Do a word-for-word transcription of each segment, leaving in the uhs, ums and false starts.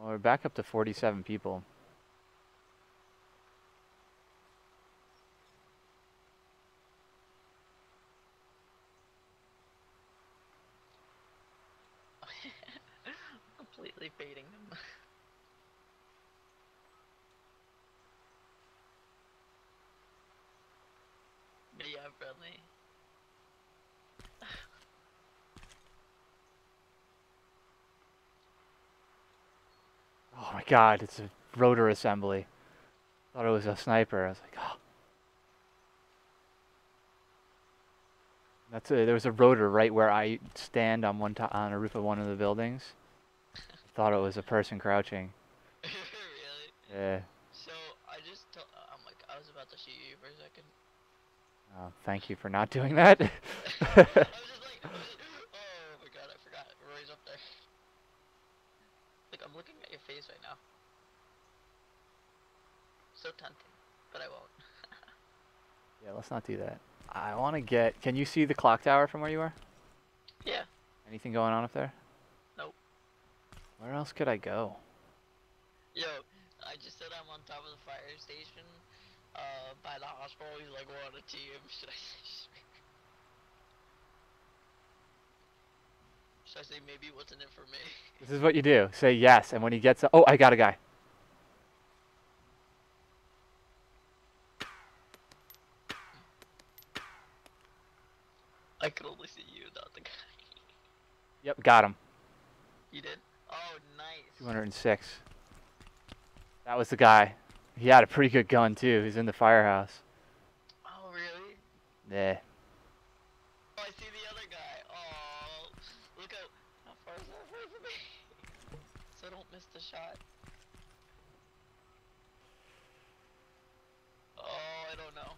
Well, we're back up to forty-seven people. Completely fading them. Yeah, friendly. Oh my god, it's a rotor assembly. Thought it was a sniper. I was like, oh. That's a, there was a rotor right where I stand on one to on a roof of one of the buildings. Thought it was a person crouching. Really? Yeah. So I just told, I'm like, I was about to shoot you for a second. Oh, thank you for not doing that. I was just like, I was just, oh my god, I forgot. Roy's up there. Like, I'm looking at your face right now. So tempting, but I won't. Yeah, let's not do that. I want to get. Can you see the clock tower from where you are? Yeah. Anything going on up there? Nope. Where else could I go? Yo, I just said I'm on top of the fire station, uh, by the hospital. He's like, we're on a team. Should I say? Should I say maybe what's in it for me? This is what you do. Say yes, and when he gets. Oh, I got a guy. I could only see you, not the guy. Yep, got him. You did? Oh, nice. two hundred six. That was the guy. He had a pretty good gun too. He's in the firehouse. Oh, really? Yeah. Oh, I see the other guy. Oh, look how, how far is that away from me? So I don't miss the shot. Oh, I don't know.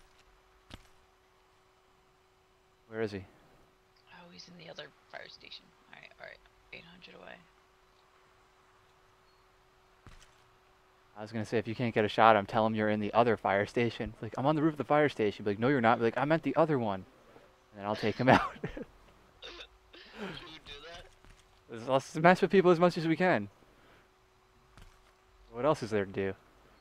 Where is he? Oh, he's in the other fire station. Alright, alright. eight hundred away. I was gonna say if you can't get a shot, I'm tell him you're in the other fire station. Like I'm on the roof of the fire station. Be like, no, you're not. Be like, I meant the other one, and then I'll take him out. Should we do that? Let's mess with people as much as we can. What else is there to do?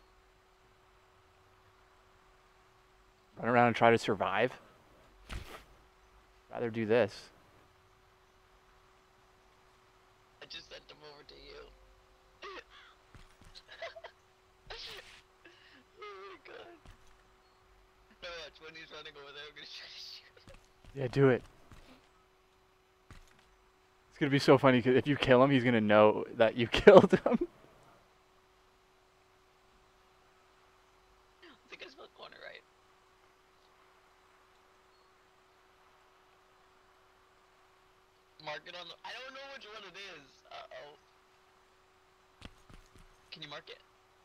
Run around and try to survive? Rather do this. I just sent him over to you. Oh my god. No, watch, when he's running over there, I'm gonna try to shoot him. Yeah, do it. It's gonna be so funny because if you kill him, he's gonna know that you killed him. I think I smelled corner right. Mark it on the. I don't know which one it is. Uh oh. Can you mark it?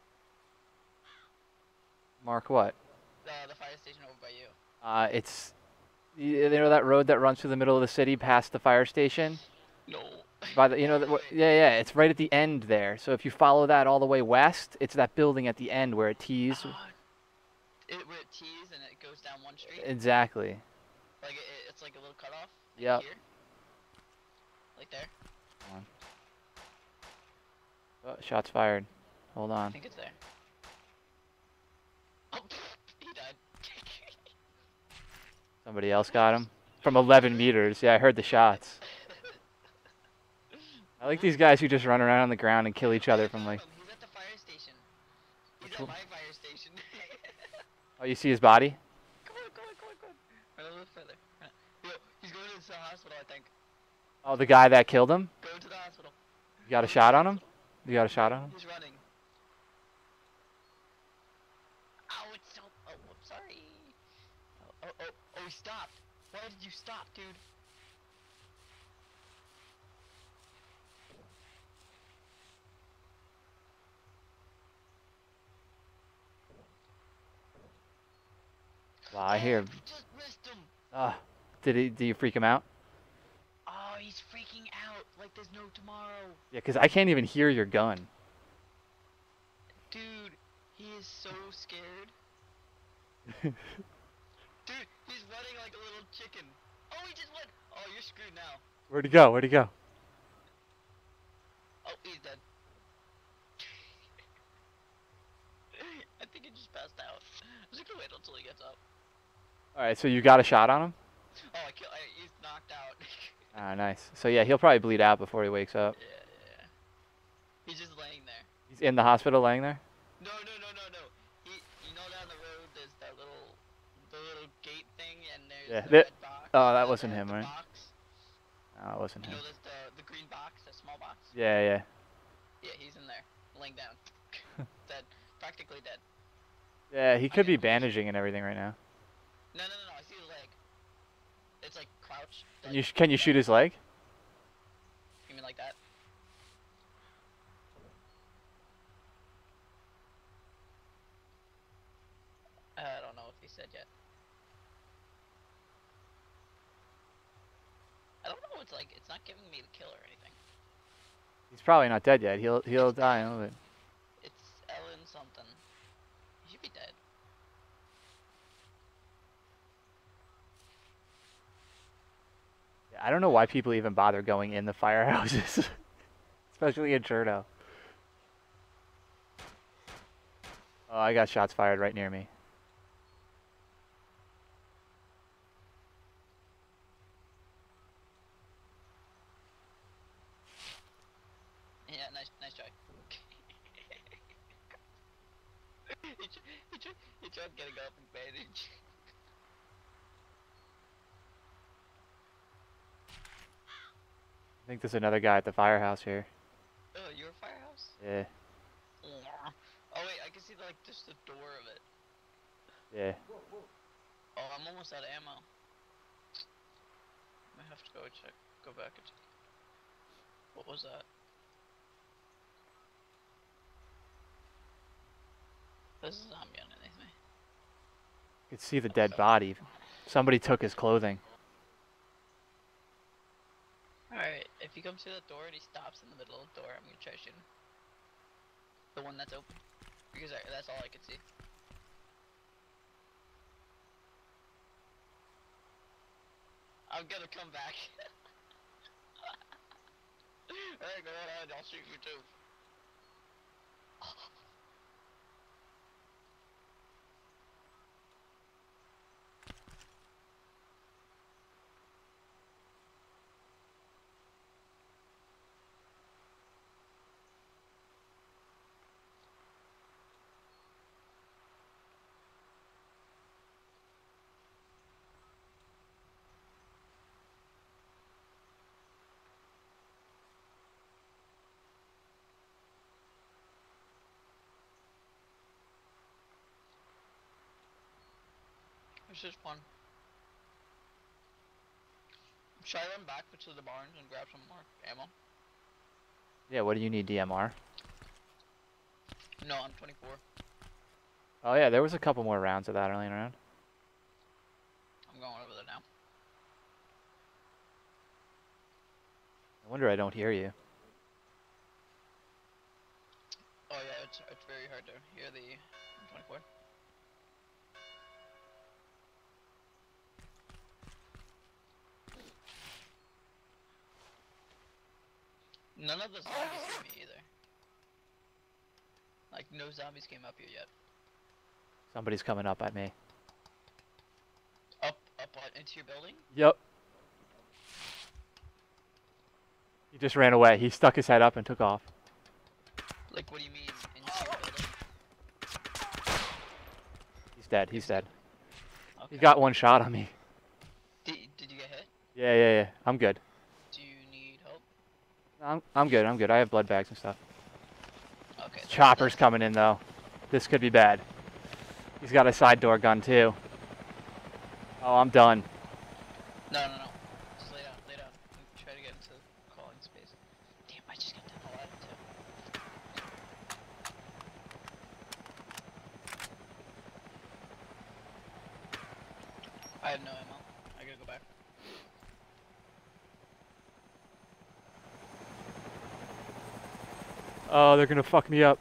Mark what? Uh, the fire station over by you. Uh, it's you know that road that runs through the middle of the city past the fire station. No. By the you know the, yeah yeah it's right at the end there. So if you follow that all the way west, it's that building at the end where it tees. Uh, it where it tees and it goes down one street. Exactly. Like it, it's like a little cutoff. Like Yep. here. Like there. Hold on. Oh, shots fired. Hold I on. think it's there. Oh, he died. Somebody else got him from eleven meters. Yeah, I heard the shots. I like these guys who just run around on the ground and kill each other from like. He's at the fire station. He's Which at one? my fire station. Oh, you see his body? Come on, come on, come on, come on. Run a little further. Run. Yo, he's going to the hospital, I think. Oh, the guy that killed him? Go to the hospital. You got a shot on him? You got a shot on him? He's running. Ow, it's so. Oh, I'm sorry. Oh, oh, oh, oh, he stopped. Why did you stop, dude? Wow, I hear. Oh, just missed him. Ah, did he? Did you freak him out? Oh, he's freaking out like there's no tomorrow. Yeah, because I can't even hear your gun. Dude, he is so scared. Dude, he's running like a little chicken. Oh, he just went. Oh, you're screwed now. Where'd he go? Where'd he go? Oh, he's dead. think he just passed out. I was gonna wait until he gets up. All right, so you got a shot on him? Oh, I kill. I, he's knocked out. Ah, nice. So yeah, he'll probably bleed out before he wakes up. Yeah, yeah, yeah. He's just laying there. He's in the hospital laying there? No, no, no, no, no. He, you know, down the road, there's that little, the little gate thing, and there's Yeah. the That, red box. oh, that the, wasn't the, him, the right? box. No, it wasn't You him. know, there's the the green box, that small box. Yeah, yeah. Yeah, he's in there, laying down, dead, practically dead. Yeah, he could Okay, be bandaging and everything right now. No, no, no, no. I see his leg. It's like crouched. Can Like, you can you shoot his leg? You mean like that? I don't know if he said yet. I don't know. It's like it's not giving me the kill or anything. He's probably not dead yet. He'll he'll die in a little bit. It's Ellen something. He should be dead. I don't know why people even bother going in the firehouses, especially in Cherno. Oh, I got shots fired right near me. Yeah, nice, nice try. he, tr he, tr he tried getting up and bandage. I think there's another guy at the firehouse here. Oh, your firehouse? Yeah. Oh wait, I can see like just the door of it. Yeah. Oh, I'm almost out of ammo. I have to go check. Go back and check. What was that? There's a zombie underneath me. You can see the dead body. Somebody took his clothing. Alright, if he comes to the door and he stops in the middle of the door, I'm gonna try shooting. The one that's open. Because I, that's all I could see. I'm gonna come back. Alright, go ahead, I'll shoot you too. It's just fun. Should I run back to the barns and grab some more ammo? Yeah, what do you need, D M R? No, I'm twenty-four. Oh yeah, there was a couple more rounds of that laying around. I'm going over there now. I wonder I don't hear you. Oh yeah, it's it's very hard to hear the M twenty-four. None of the zombies see me either. Like no zombies came up here yet. Somebody's coming up at me. Up up on, into your building? Yep. He just ran away. He stuck his head up and took off. Like what do you mean into your building? He's dead. He's dead. Okay. He got one shot on me. Did, did you get hit? Yeah, yeah, yeah. I'm good. Do you need help? I'm I'm good. I'm good. I have blood bags and stuff. Okay. Chopper's coming in though. This could be bad. He's got a side door gun too. Oh, I'm done. No, no, no. Just lay down, lay down. And try to get into crawling space. Damn, I just got done alive too. I have no ammo. I gotta go back. Oh, they're gonna fuck me up.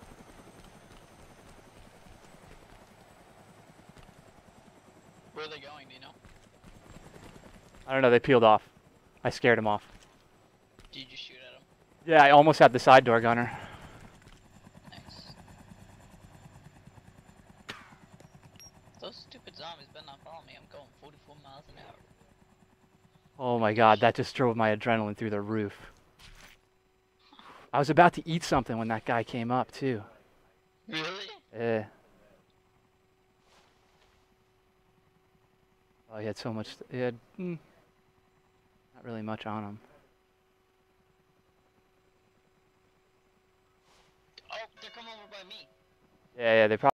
Where are they going, do you know? I don't know. They peeled off. I scared him off. Did you just shoot at them? Yeah, I almost had the side door gunner. Nice. Those stupid zombies better not follow me. I'm going forty-four miles an hour. Oh my god, that just drove my adrenaline through the roof. I was about to eat something when that guy came up, too. Really? Eh. Oh, he had so much. He had mm, not really much on him. Oh, they're coming over by me. Yeah, yeah, they probably.